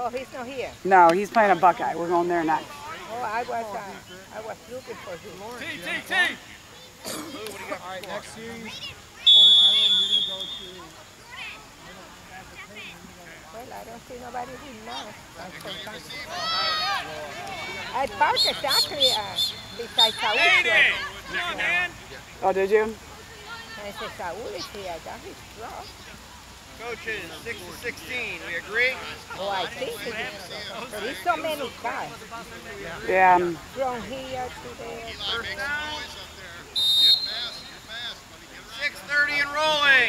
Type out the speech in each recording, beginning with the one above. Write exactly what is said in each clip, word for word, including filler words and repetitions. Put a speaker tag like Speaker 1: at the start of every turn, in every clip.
Speaker 1: Oh, he's not here?
Speaker 2: No, he's playing a Buckeye. We're going there next.
Speaker 1: Oh, I was, uh, I was looking for him.
Speaker 3: T, T, T!
Speaker 4: All right, next series, Island, you're going to go to...
Speaker 1: Well, I don't see nobody in now. I parked exactly uh, beside Saul.
Speaker 3: Come on, man!
Speaker 2: Oh, did you?
Speaker 1: And I said, Saul is here. That is rough.
Speaker 3: Coaches, six to sixteen. We agree?
Speaker 1: Oh, I think it is. But there's so many cars.
Speaker 2: Yeah. Um,
Speaker 1: From here to there.
Speaker 3: First down. six thirty and rolling.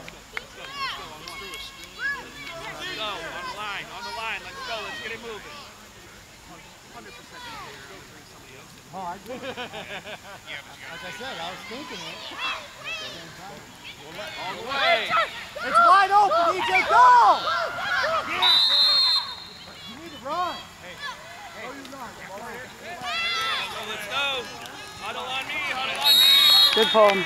Speaker 3: Let's go. On the line. On the line. Let's go. Let's get it moving.
Speaker 4: Oh, I agree. Like I said, I was thinking it.
Speaker 3: All the way.
Speaker 4: It's wide open, E J, go! Yeah! You need to run. Hey, hey. Oh, you run.
Speaker 3: So let's go. Huddle on me. Huddle on me.
Speaker 2: good pull.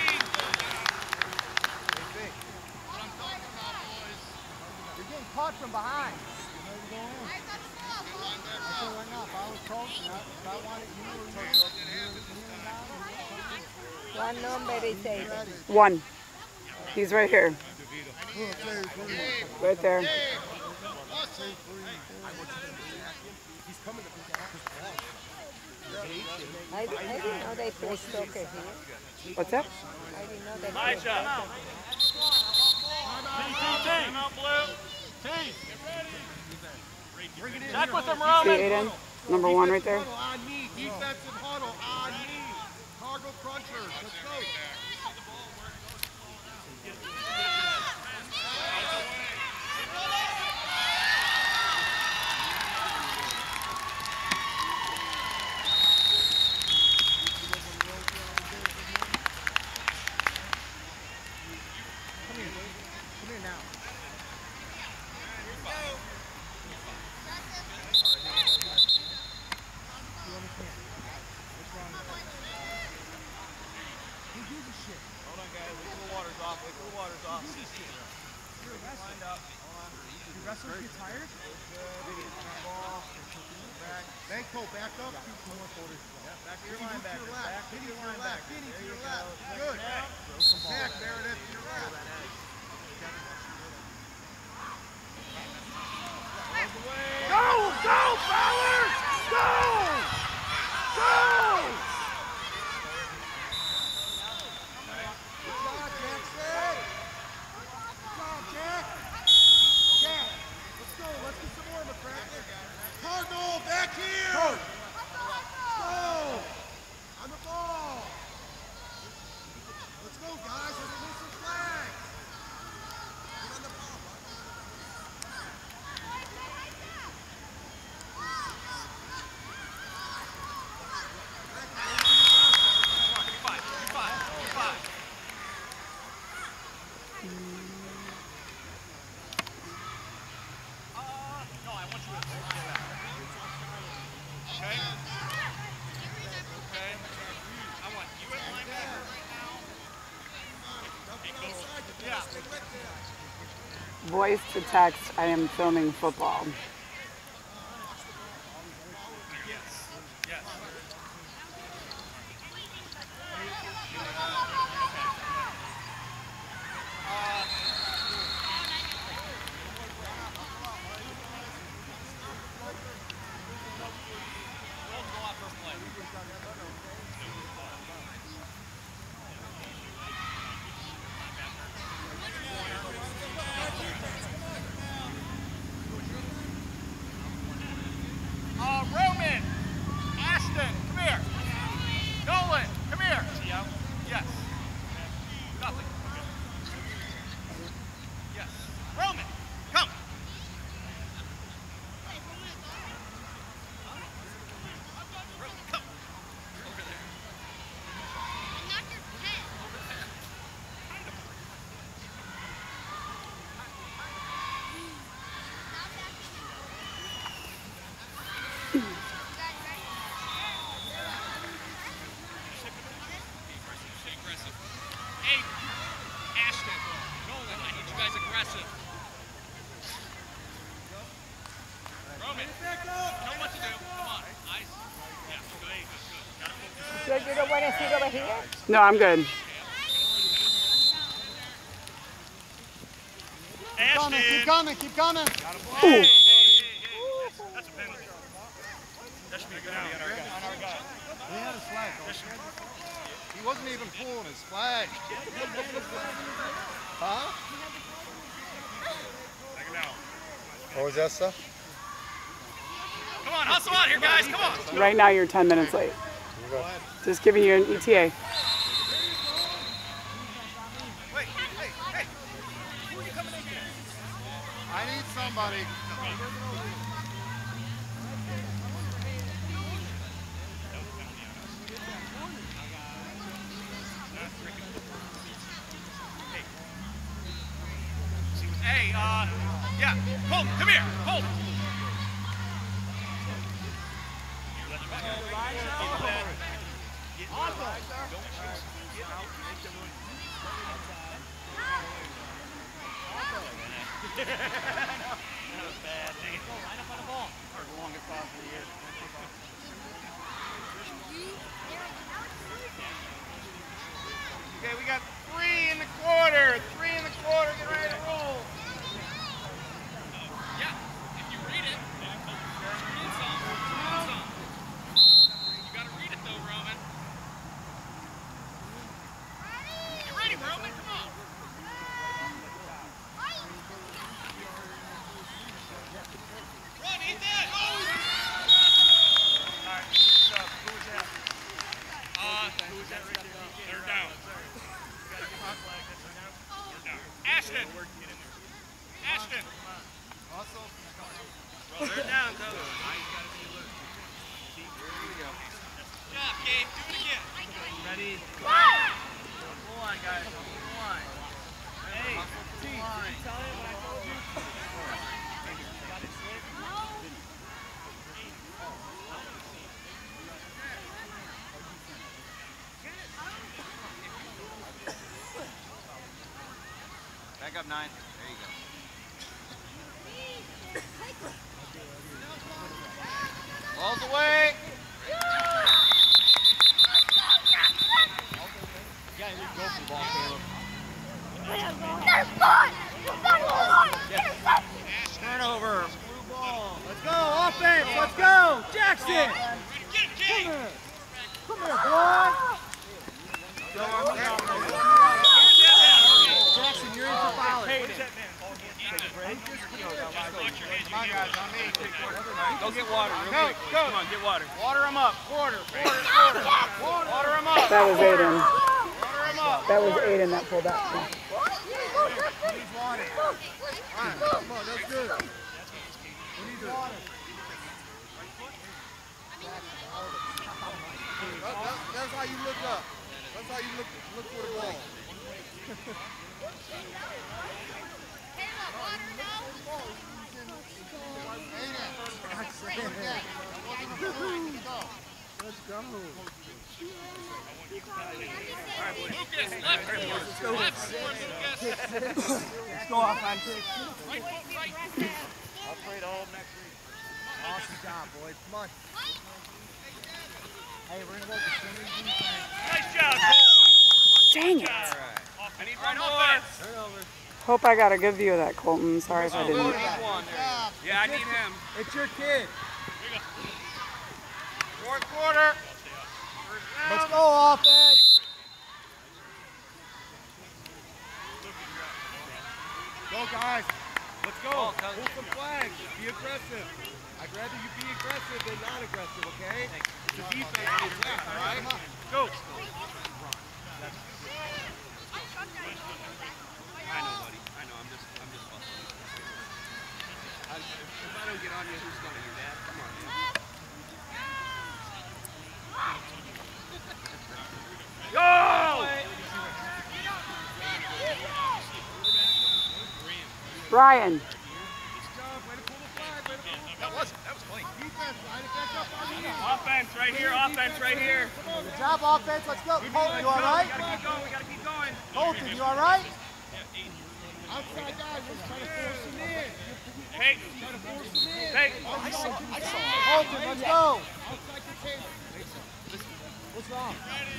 Speaker 4: You're getting caught from behind. You know where you're going in. I tell you right now, if I was coaching, if I wanted you to coach up,
Speaker 1: What number is it?
Speaker 2: One. He's right here. Right there.
Speaker 1: I, I didn't know they play soccer here.
Speaker 2: What's that?
Speaker 1: I didn't know they play
Speaker 3: Elijah. Time out, Blue. Check with them,
Speaker 2: See
Speaker 3: Roman.
Speaker 2: Aiden? Number one right there.
Speaker 4: On me, defensive huddle, on me. Cargo crunchers, let's go. Banco, back up. Back to your linebacker. Back to your left. Kenny to your left. Good. Back, Meredith, to your left. Go! Go, Fowler! Go! Go! Good job, Jackson. Good job, Jack. Jack, let's go. Let's get some more of a practice. Cardinal, back here! Go! Go! On the ball! Let's go, guys. Let's move some flags. Get on the ball, bud.
Speaker 3: Five, five, five. Uh, no, I want you to do that. Okay? Okay. I want you at linebacker right now. Yeah.
Speaker 2: Voice to text, I am filming football.
Speaker 3: Yes. Yes. movement. Know what to do. Come on. Nice. Yeah, good. Good.
Speaker 1: So you don't want to sit over here?
Speaker 2: No, I'm good.
Speaker 4: Keep coming, keep coming, keep coming.
Speaker 3: Hey, hey, hey, hey. That's a penalty. That should be a penalty on our guy. On our guy.
Speaker 4: He had his flag. He wasn't even pulling his flag. Huh?
Speaker 3: Take him out.
Speaker 4: What was that stuff?
Speaker 3: Come on, hustle out here, guys. Come on.
Speaker 2: Right now you're ten minutes late. Just giving you an E T A.
Speaker 3: Wait, hey, hey. Who are you coming in here?
Speaker 4: I need somebody.
Speaker 3: Hey, uh, yeah, Colton, come here, Colton. Okay, we got three in the quarter, three in the quarter, get ready to roll. Yeah, if you read it, read some, read some. You gotta read it though, Roman. You ready, Roman? Come on. Run, Ethan! All right, so who was that? Uh, who was that? They're down. They're down. Ashton! Ashton! Bro, they're down, though. Good job, Gabe. Do it again. Ready? Go on, guys. Go on. Hey, T, tell him what I told you. Got it slip? Back up nine. There you go. Balls away. Yeah, you go for the ball, Caleb. Turnover. Blue ball. Let's go, offense. Let's go. Jackson. Get it, King. Come here, boy. Jackson, you're in for fouling. Come on, guys, on me. Go get water real quick. Go. Come on, get water. Water him up. Quarter, quarter, quarter. Water him up.
Speaker 2: That was Aiden.
Speaker 3: Water him up.
Speaker 2: That was Aiden that pulled that.
Speaker 4: He needs water. All right, come on, that's good. We need water. That, that, that's how you look up. That's how you look, look for the ball. Let's go.
Speaker 3: Lucas, left forward. Left forward, Lucas.
Speaker 4: Let's go off on six.
Speaker 3: Right, right.
Speaker 4: I'll trade all next week. Awesome job, boys. Come on. Hey, we're going to go to Simmons defense.
Speaker 3: Nice job, Colton.
Speaker 2: Dang it.
Speaker 3: I need one more.
Speaker 4: Turnover.
Speaker 2: Hope I got a good view of that, Colton. Sorry if I didn't.
Speaker 3: One. Yeah, I need him.
Speaker 4: It's your kid.
Speaker 3: Fourth quarter.
Speaker 4: Let's go, offense. Go, guys. Let's go. Pull some flags. Be aggressive. I'd rather you be aggressive than not aggressive, okay? The defense is left, all right? Go.
Speaker 3: I know, buddy. I know. I'm just, I'm just busting. I, if I don't get on you, who's going to? Your dad? Come on, man. Go!
Speaker 2: Brian.
Speaker 3: That was, that was clean. Offense right here. Offense right here.
Speaker 4: Good job, offense. Let's go. Colton, you all right?
Speaker 3: We gotta keep going. We gotta keep going.
Speaker 4: Colton, you all right? Outside guys, just trying to force him in.
Speaker 3: Hey.
Speaker 4: Trying to force him in.
Speaker 3: Hey.
Speaker 4: Outside Mason, let's go. Outside container. What's wrong?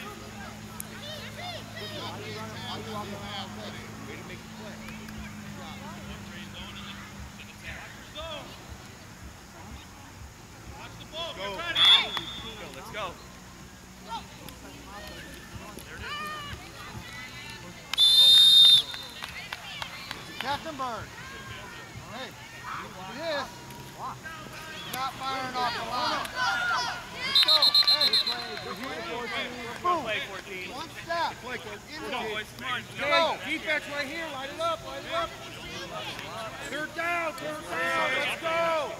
Speaker 4: Listen, why are you running? Why are you walking around? Way to make the play.
Speaker 3: Watch the ball. Go. Let's go.
Speaker 4: Captain Bird. All right. This. Not firing off the line. Let's go. Hey,
Speaker 3: Good play, fourteen.
Speaker 4: one step.
Speaker 3: Come on, boys. Come on.
Speaker 4: Go. Defense right here. Light it up. Light it up. Third down. Third down. Let's go.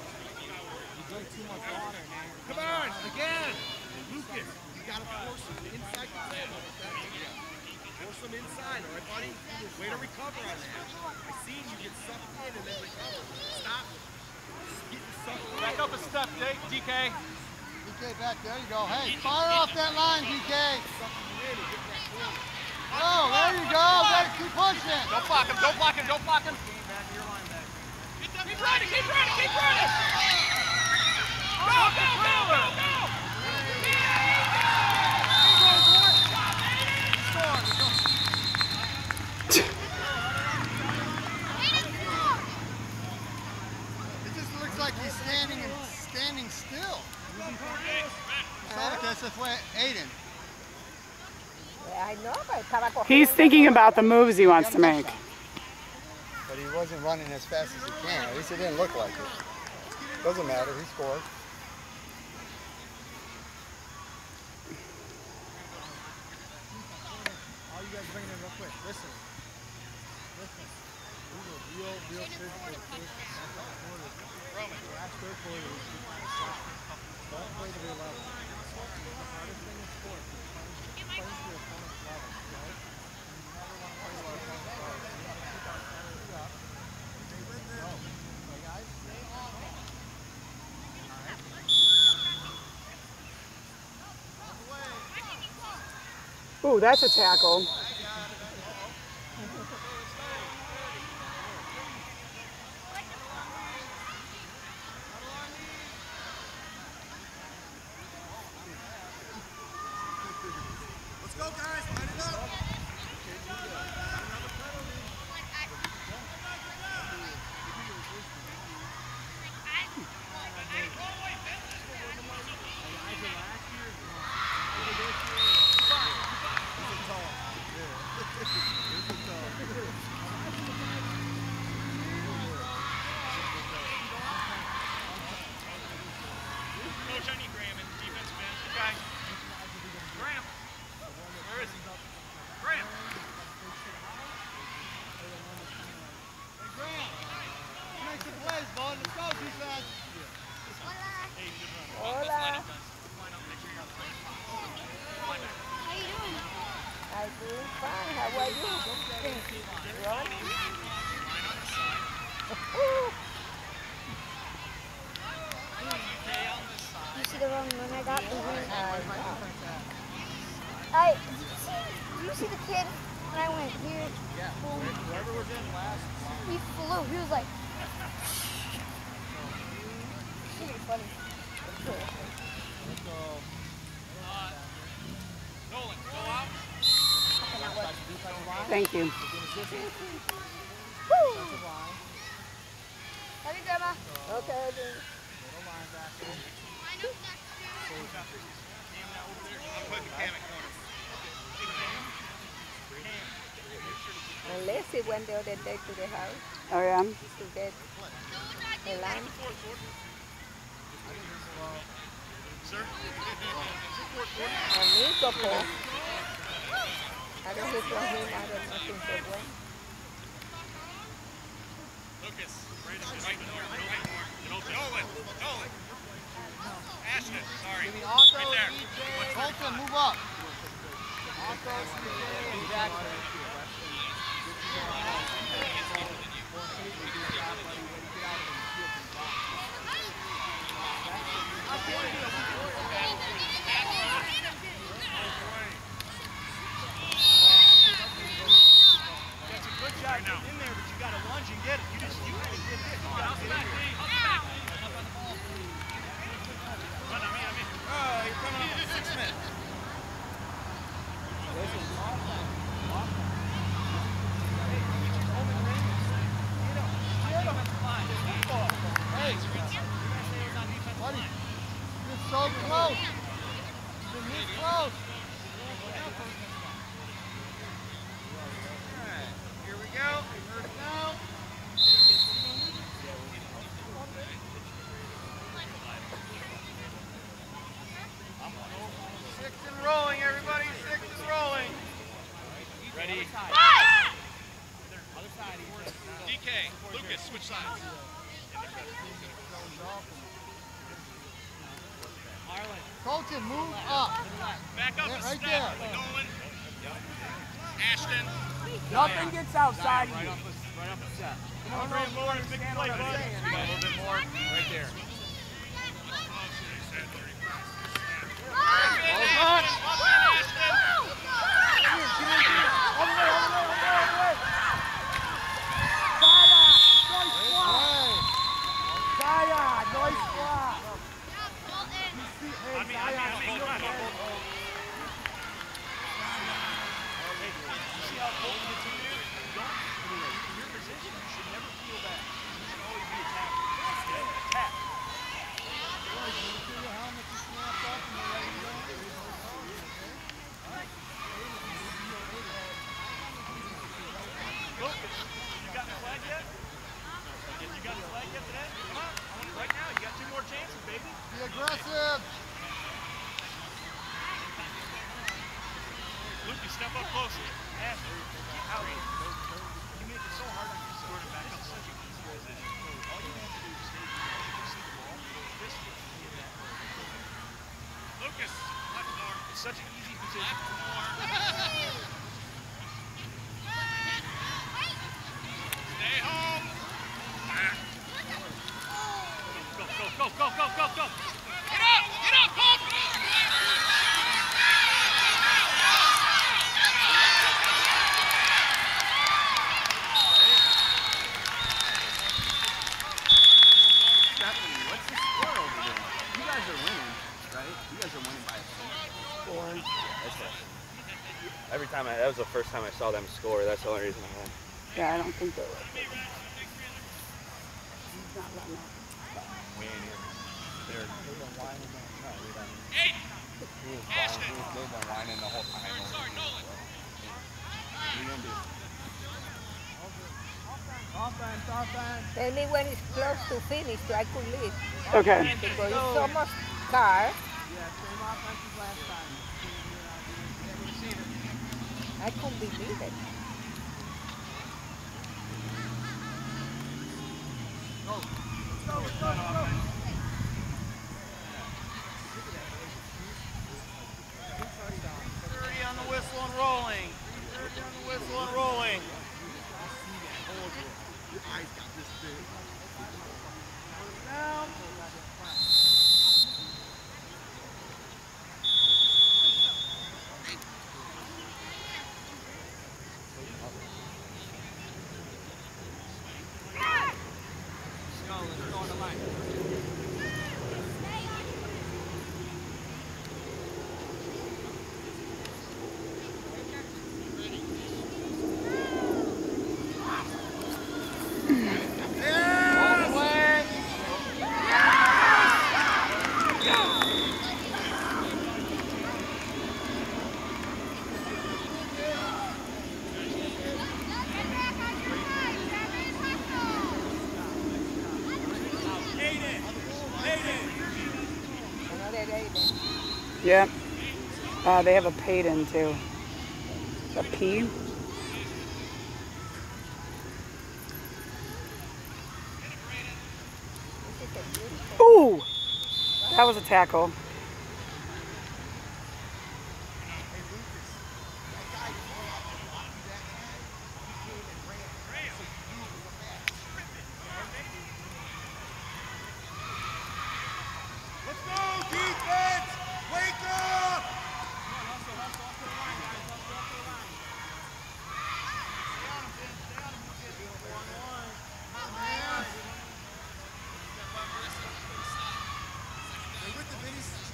Speaker 4: Come on. Again. Lucas, you got to force him inside the table. Force him inside, all right, buddy? Way to recover on that. I seen you get sucked in and then recover. Stop. Getting sucked in.
Speaker 3: Back up a step, D K.
Speaker 4: D K back there you go. Hey, fire off that line, D K. Oh, there you go. Better keep pushing.
Speaker 3: Don't block him. Don't block him. Don't block him. Keep running. Keep running. Keep running. Go, go, go, go, go.
Speaker 4: It just looks like he's standing and standing still. That's the way Aiden.
Speaker 1: Yeah, I know, but estaba cogiendo.
Speaker 2: He's thinking about the moves he wants to make.
Speaker 4: But he wasn't running as fast as he can. At least it didn't look like it. Doesn't matter. He scored. All you guys bringing in real quick. Listen. Listen. These are real, real physical. Last third quarter, don't play to their level. The hardest thing in sports is playing to your opponent's level. Right? You never want to play to our opponent's level. You want to keep our energy up. Go. Okay, guys? Stay on it. All right.
Speaker 2: Ooh, that's a tackle.
Speaker 4: Let's go, guys. Line it up.
Speaker 3: Coach, I need Graham in defensive end. Okay. Graham. Where is he? Graham.
Speaker 4: Hey, Graham. Make some plays, bud. Let's go, defense.
Speaker 3: Hey, good run.
Speaker 1: Hola.
Speaker 3: Let's line up, guys. Let's line up. Make sure you got the line back.
Speaker 1: How you doing? I'm doing fine. How are you? Ronnie?
Speaker 3: Line on the side.
Speaker 5: You see the wrong one I got? Mm-hmm.
Speaker 1: Uh,
Speaker 5: I, did you see, did you see the kid when I went here?
Speaker 4: Yeah. Whoever was in last.
Speaker 5: He flew. He was like, pretty funny.
Speaker 4: Let's go.
Speaker 3: Nolan, go out.
Speaker 2: Thank you.
Speaker 5: Woo! Love you, Grandma.
Speaker 1: okay, then.
Speaker 3: I'm putting Cam in corner.
Speaker 1: Unless he went the other day to the house
Speaker 2: Oh, yeah?
Speaker 1: to get the lamb.
Speaker 3: Sir?
Speaker 1: Amigo, po. I don't hear from him. I don't know things are well.
Speaker 3: Lucas. Right here. Right here. Nolan. Nolan. Ashton. Sorry.
Speaker 4: Give me Otto,
Speaker 3: Right there.
Speaker 4: E J. Colton, move up. Otto, E J, Jackson.
Speaker 3: That's a good job getting in there, but you got to lunge and get it. You just, you did this. You got to get in there.
Speaker 4: Move close. Move close.
Speaker 3: Alright, here we go. First down. Six and rolling, everybody. Six and rolling. Ready? D K, Lucas, switch sides.
Speaker 4: Colton, move up.
Speaker 3: Back up
Speaker 4: Yeah,
Speaker 3: and
Speaker 4: right
Speaker 3: step.
Speaker 4: there.
Speaker 3: Nolan. Ashton.
Speaker 2: Nothing gets outside of you.
Speaker 3: Right off the set. Come on, Graham, more. Big play, bud. A little bit more. Right there.
Speaker 4: Be aggressive.
Speaker 3: Luke, you step up closer. Ashton, out. You make it so hard on yourself to back up such an easy position. All you have to do is stay here. You see the ball. This is that. Lucas, left door. It's such an easy position. Stay home. Go, go, go, go, go, go, go. Get up, get up, Bob.
Speaker 6: What's the score over there? You guys are winning, right? You guys are winning by a
Speaker 2: Four.
Speaker 6: That's it. Every time I, that was the first time I saw them score. That's the only reason I won.
Speaker 2: Yeah, I don't think they're like that. He's not letting up.
Speaker 6: We ain't here. They're, they've been whining. No, we don't.
Speaker 3: Hey!
Speaker 6: He was whining. He was, they've been whining the whole time.
Speaker 3: Sorry, Nolan.
Speaker 6: We gonna do.
Speaker 4: Offense, offense.
Speaker 1: Tell me when it's close to finish so I could leave.
Speaker 2: Okay.
Speaker 1: Because it's so much car.
Speaker 4: Yeah, same offense as last time.
Speaker 1: I couldn't believe it.
Speaker 4: Go. Let's go, let's go, let's go.
Speaker 3: thirty on the whistle and rolling. thirty on the whistle and rolling.
Speaker 4: Your eyes got this big.
Speaker 3: Down. Let's go, let's go on the line.
Speaker 1: Another eight.
Speaker 2: Yep. Uh, they have a Payton too. A P. Ooh! That was a tackle.
Speaker 4: Let's go, defense! Wake up! Stay with the Vinny.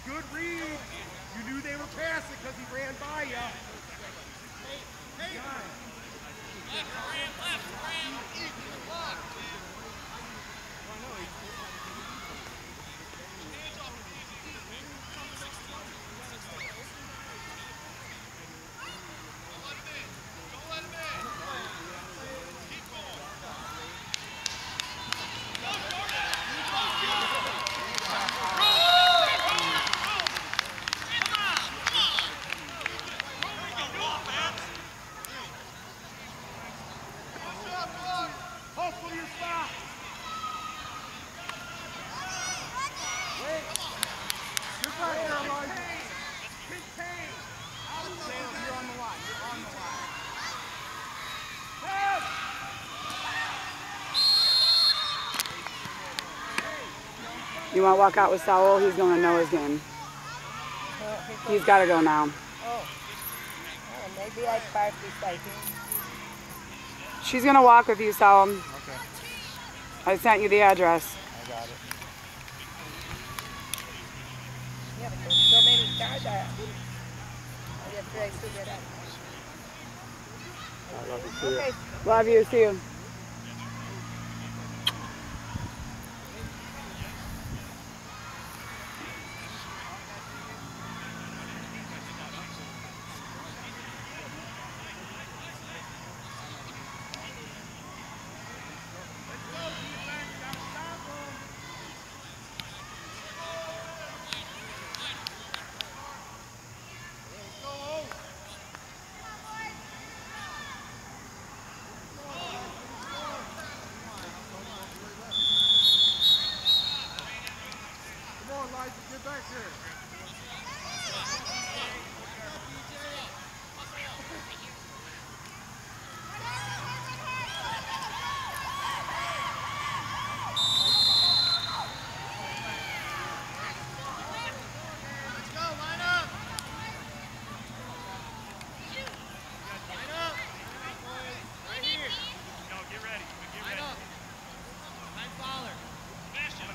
Speaker 4: good read. You knew they were passing because he ran by you. Hey, hey. Left, Graham, left, Graham. Lock.
Speaker 2: You want to walk out with Saul? He's going to know his game. He's got to go now.
Speaker 1: Oh. Oh, maybe I park beside him.
Speaker 2: She's going to walk with you, Saul.
Speaker 3: Okay.
Speaker 2: I sent you the address.
Speaker 3: I got it.
Speaker 1: Yeah, but there's so many cars there. I just try to get out.
Speaker 6: I love to see
Speaker 1: Okay.
Speaker 6: it.
Speaker 2: Love you. See you.
Speaker 4: Get back here. Let's go, line up. Line up. Right here.
Speaker 3: No, get ready. Get
Speaker 4: Line
Speaker 3: ready.
Speaker 4: up. Line Fowler.
Speaker 3: Sebastian.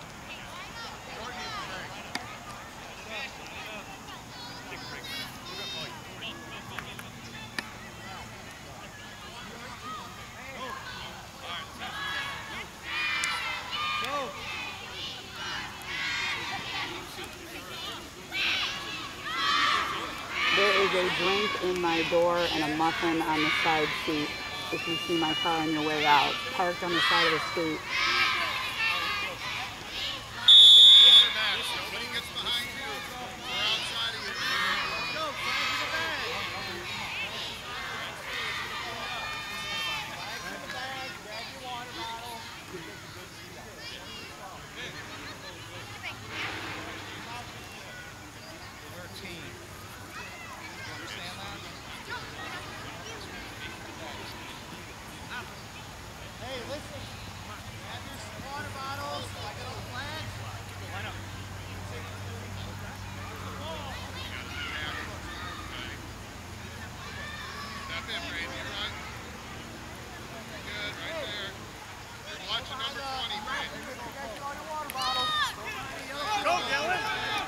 Speaker 2: There is a drink in my door and a muffin on the side seat. If you see my car on your way out, parked on the side of the street.
Speaker 4: Nobody gets behind you or outside of you. Go, flag to the bag. Flag to the bag, grab your water bottle. We're a team. You understand that? Hey, listen. Grab your water bottles. I got a flag.
Speaker 3: Line up.
Speaker 4: Step in, Brady, right? Good, right there. You're watching number twenty, Brady.
Speaker 3: Go, Dylan.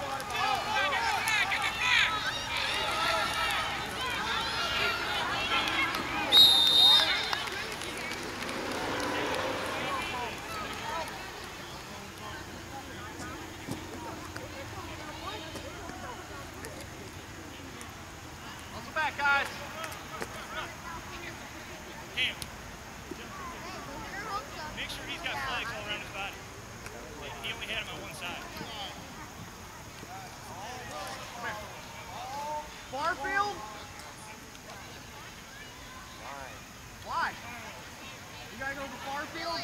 Speaker 3: Muscle back, guys. Cam. Make sure he's got flags all around his body. He only had him on one side.
Speaker 4: Barfield? Why? You gotta go to Barfield?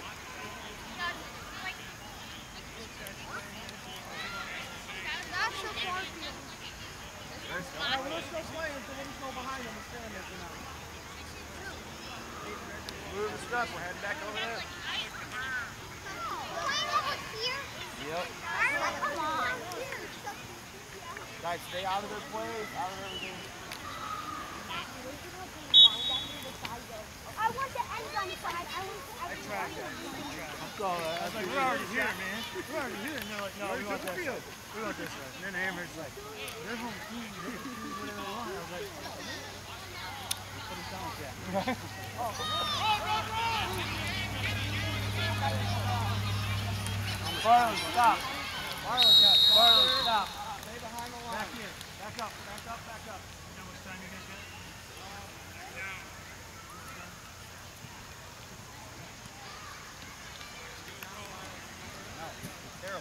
Speaker 5: That's so far field.
Speaker 4: Alright, well, let's go play until we just go behind them and stand there for now. Move the stuff, we're heading back over there. Yep.
Speaker 5: Come on.
Speaker 4: Guys, stay out of their plays, out of everything.
Speaker 5: I want the end on the side. I want everyone.
Speaker 3: I was like, we're already here, man. We're already here. And they're like, no, we want that. We went this way. And then Amber's like, they're home team. They can choose whatever they want. I was like, put us down, Jack. Barlow, stop. Barlow, Barlow, stop. Stay behind the line. Back here. Back up, back up, back up. You know how much time you guys got?
Speaker 4: Carol.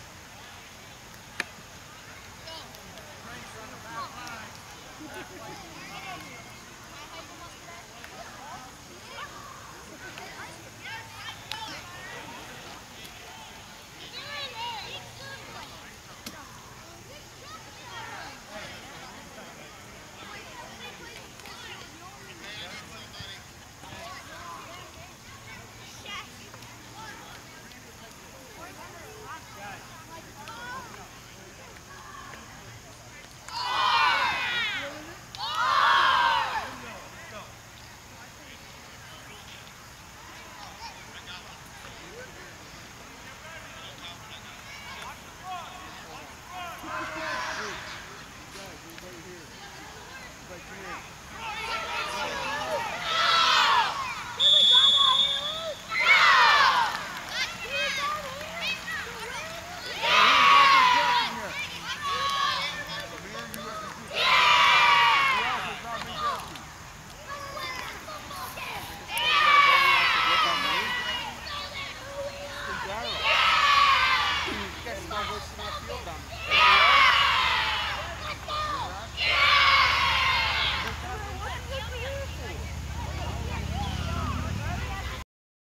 Speaker 1: You guys are going to my field down there.